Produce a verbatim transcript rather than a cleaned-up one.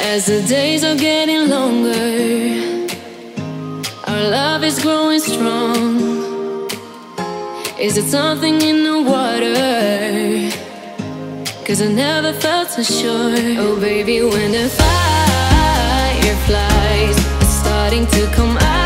As the days are getting longer, our love is growing strong. Is it something in the water? Cause I never felt so sure. Oh baby, when the fireflies are starting to come out,